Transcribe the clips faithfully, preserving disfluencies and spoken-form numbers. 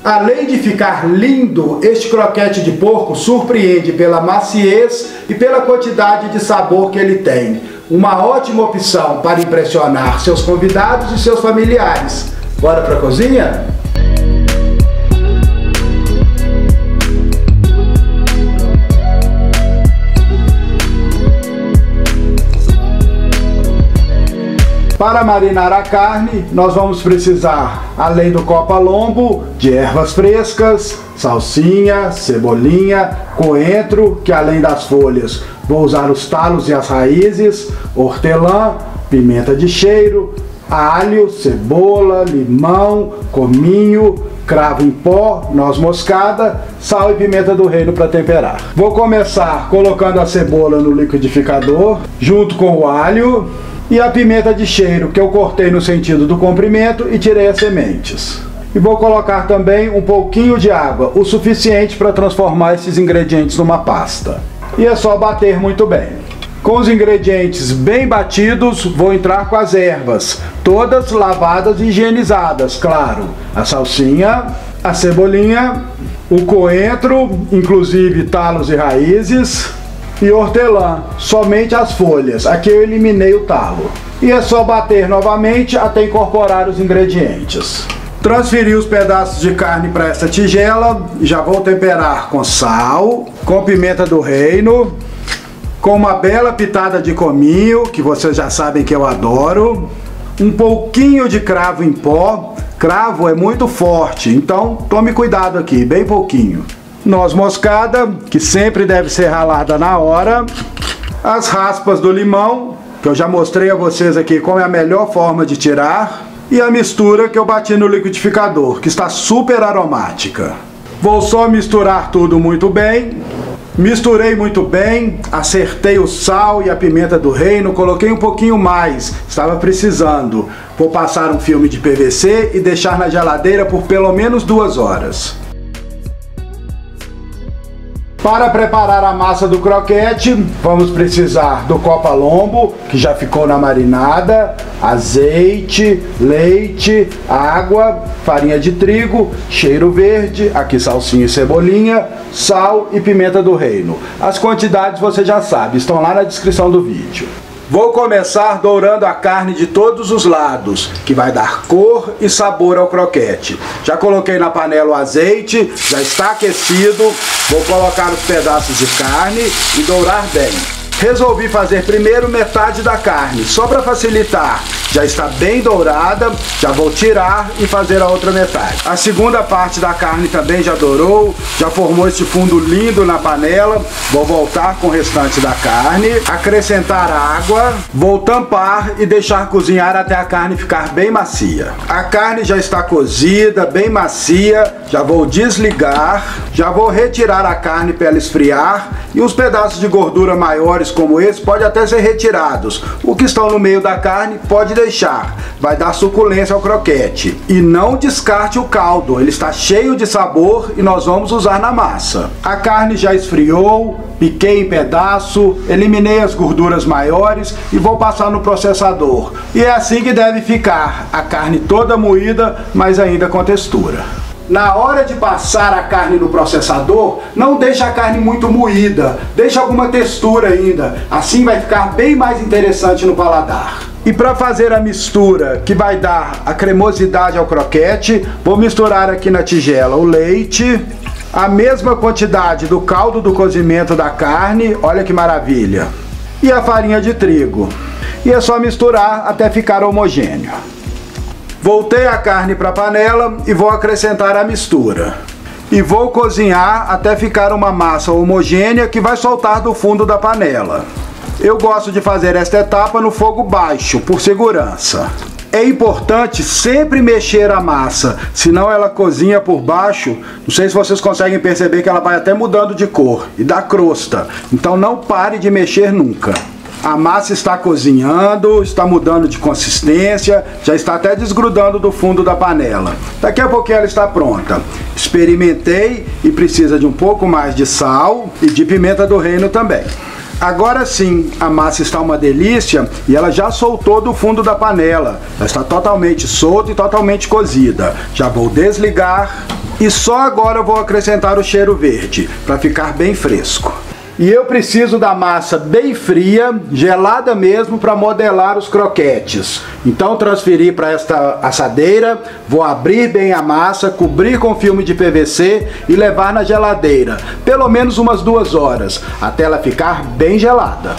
Além de ficar lindo, este croquete de porco surpreende pela maciez e pela quantidade de sabor que ele tem. Uma ótima opção para impressionar seus convidados e seus familiares. Bora para a cozinha? Para marinar a carne, nós vamos precisar, além do copa-lombo, de ervas frescas, salsinha, cebolinha, coentro, que além das folhas, vou usar os talos e as raízes, hortelã, pimenta de cheiro, alho, cebola, limão, cominho, cravo em pó, noz moscada, sal e pimenta do reino para temperar. Vou começar colocando a cebola no liquidificador, junto com o alho e a pimenta de cheiro, que eu cortei no sentido do comprimento e tirei as sementes. E vou colocar também um pouquinho de água, o suficiente para transformar esses ingredientes numa pasta. E é só bater muito bem. Com os ingredientes bem batidos, vou entrar com as ervas, todas lavadas e higienizadas, claro. A salsinha, a cebolinha, o coentro, inclusive talos e raízes, e hortelã, somente as folhas. Aqui eu eliminei o talo. E é só bater novamente até incorporar os ingredientes. Transferi os pedaços de carne para essa tigela. Já vou temperar com sal, com pimenta do reino, com uma bela pitada de cominho, que vocês já sabem que eu adoro, um pouquinho de cravo em pó. Cravo é muito forte, então tome cuidado aqui, bem pouquinho. Noz moscada, que sempre deve ser ralada na hora. As raspas do limão, que eu já mostrei a vocês aqui como é a melhor forma de tirar. E a mistura que eu bati no liquidificador, que está super aromática. Vou só misturar tudo muito bem. Misturei muito bem, acertei o sal e a pimenta do reino, coloquei um pouquinho mais, estava precisando. Vou passar um filme de P V C e deixar na geladeira por pelo menos duas horas. Para preparar a massa do croquete, vamos precisar do copa-lombo, que já ficou na marinada, azeite, leite, água, farinha de trigo, cheiro verde, aqui salsinha e cebolinha, sal e pimenta do reino. As quantidades você já sabe, estão lá na descrição do vídeo. Vou começar dourando a carne de todos os lados, que vai dar cor e sabor ao croquete. Já coloquei na panela o azeite, já está aquecido. Vou colocar os pedaços de carne e dourar bem. Resolvi fazer primeiro metade da carne, só para facilitar. Já está bem dourada, já vou tirar e fazer a outra metade. A segunda parte da carne também já dourou, já formou esse fundo lindo na panela. Vou voltar com o restante da carne, acrescentar água, vou tampar e deixar cozinhar até a carne ficar bem macia. A carne já está cozida, bem macia, já vou desligar, já vou retirar a carne para ela esfriar e os pedaços de gordura maiores como esse pode até ser retirados. O que estão no meio da carne pode deixar, vai dar suculência ao croquete. E não descarte o caldo, ele está cheio de sabor e nós vamos usar na massa. A carne já esfriou, piquei em pedaço, eliminei as gorduras maiores e vou passar no processador. E é assim que deve ficar, a carne toda moída, mas ainda com textura. Na hora de passar a carne no processador, não deixe a carne muito moída, deixe alguma textura ainda, assim vai ficar bem mais interessante no paladar. E para fazer a mistura que vai dar a cremosidade ao croquete, vou misturar aqui na tigela o leite, a mesma quantidade do caldo do cozimento da carne, olha que maravilha, e a farinha de trigo. E é só misturar até ficar homogêneo. Voltei a carne para a panela e vou acrescentar a mistura. E vou cozinhar até ficar uma massa homogênea que vai soltar do fundo da panela. Eu gosto de fazer esta etapa no fogo baixo, por segurança. É importante sempre mexer a massa, senão ela cozinha por baixo. Não sei se vocês conseguem perceber que ela vai até mudando de cor e dá crosta. Então não pare de mexer nunca. A massa está cozinhando, está mudando de consistência, já está até desgrudando do fundo da panela. Daqui a pouquinho ela está pronta. Experimentei e precisa de um pouco mais de sal e de pimenta do reino também. Agora sim, a massa está uma delícia e ela já soltou do fundo da panela. Ela está totalmente solta e totalmente cozida. Já vou desligar E só agora eu vou acrescentar o cheiro verde, para ficar bem fresco. E eu preciso da massa bem fria, gelada mesmo, para modelar os croquetes. Então transferir para esta assadeira, vou abrir bem a massa, cobrir com filme de P V C e levar na geladeira, pelo menos umas duas horas, até ela ficar bem gelada.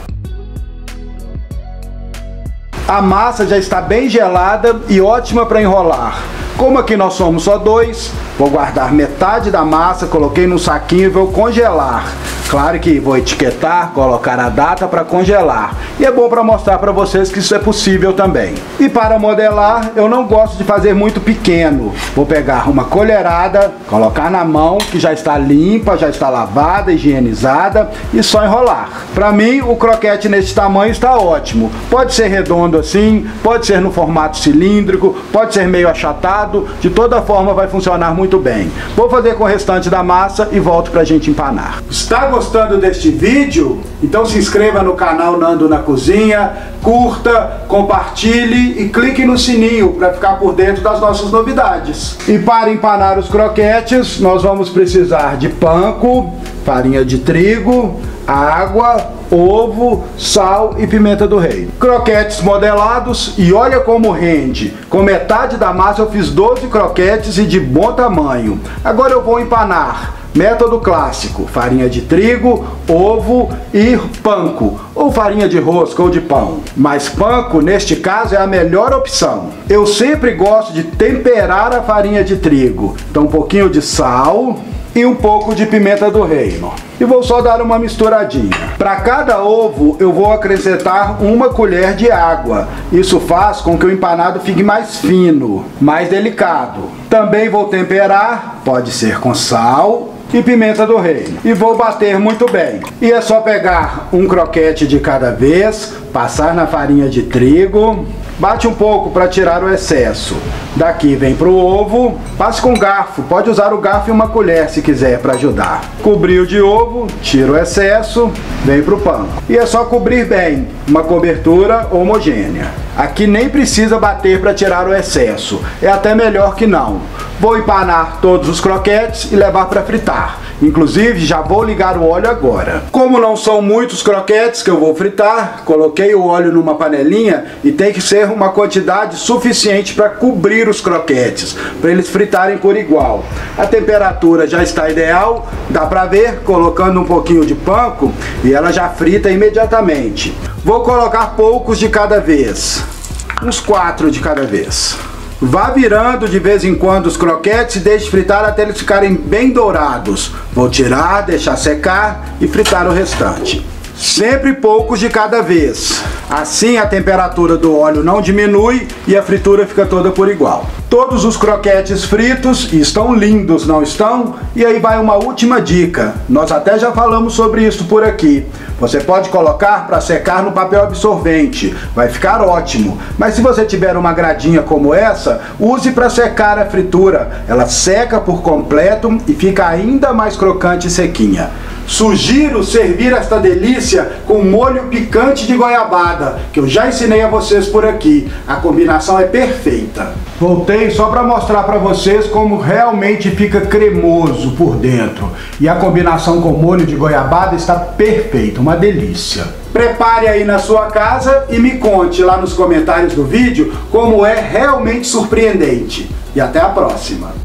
A massa já está bem gelada e ótima para enrolar. Como aqui nós somos só dois, vou guardar metade da massa, coloquei num saquinho e vou congelar. Claro que vou etiquetar, colocar a data para congelar. E é bom para mostrar para vocês que isso é possível também. E para modelar, eu não gosto de fazer muito pequeno. Vou pegar uma colherada, colocar na mão, que já está limpa, já está lavada, higienizada, e só enrolar. Para mim, o croquete nesse tamanho está ótimo. Pode ser redondo assim, pode ser no formato cilíndrico, pode ser meio achatado, de toda forma vai funcionar muito bem. Vou fazer com o restante da massa e volto para a gente empanar. Está gostando deste vídeo? Então se inscreva no canal Nando na Cozinha, curta, compartilhe e clique no sininho para ficar por dentro das nossas novidades. E para empanar os croquetes, nós vamos precisar de panko, farinha de trigo, água, ovo, sal e pimenta do reino. Croquetes modelados e olha como rende. Com metade da massa eu fiz doze croquetes e de bom tamanho. Agora eu vou empanar. Método clássico, farinha de trigo, ovo e panko, ou farinha de rosca ou de pão. Mas panko, neste caso, é a melhor opção. Eu sempre gosto de temperar a farinha de trigo. Então um pouquinho de sal e um pouco de pimenta do reino. E vou só dar uma misturadinha. Para cada ovo eu vou acrescentar uma colher de água. Isso faz com que o empanado fique mais fino, mais delicado. Também vou temperar, pode ser com sal e pimenta do reino. E vou bater muito bem. E é só pegar um croquete de cada vez, passar na farinha de trigo, bate um pouco para tirar o excesso. Daqui vem para o ovo, passe com garfo, pode usar o garfo e uma colher se quiser para ajudar. Cobriu de ovo, tira o excesso, vem para o pão. E é só cobrir bem, uma cobertura homogênea. Aqui nem precisa bater para tirar o excesso, é até melhor que não. Vou empanar todos os croquetes e levar para fritar. Inclusive, já vou ligar o óleo agora. Como não são muitos croquetes que eu vou fritar, coloquei o óleo numa panelinha e tem que ser uma quantidade suficiente para cobrir os croquetes, para eles fritarem por igual. A temperatura já está ideal, dá para ver, colocando um pouquinho de panko e ela já frita imediatamente. Vou colocar poucos de cada vez, uns quatro de cada vez. Vá virando de vez em quando os croquetes e deixe fritar até eles ficarem bem dourados. Vou tirar, deixar secar e fritar o restante. Sempre poucos de cada vez. Assim a temperatura do óleo não diminui e a fritura fica toda por igual. Todos os croquetes fritos e estão lindos, não estão? E aí vai uma última dica. Nós até já falamos sobre isso por aqui. Você pode colocar para secar no papel absorvente. Vai ficar ótimo. Mas se você tiver uma gradinha como essa, use para secar a fritura. Ela seca por completo e fica ainda mais crocante e sequinha. Sugiro servir esta delícia com molho picante de goiabada, que eu já ensinei a vocês por aqui. A combinação é perfeita. Voltei só para mostrar para vocês como realmente fica cremoso por dentro. E a combinação com molho de goiabada está perfeita, uma delícia. Prepare aí na sua casa e me conte lá nos comentários do vídeo como é realmente surpreendente. E até a próxima!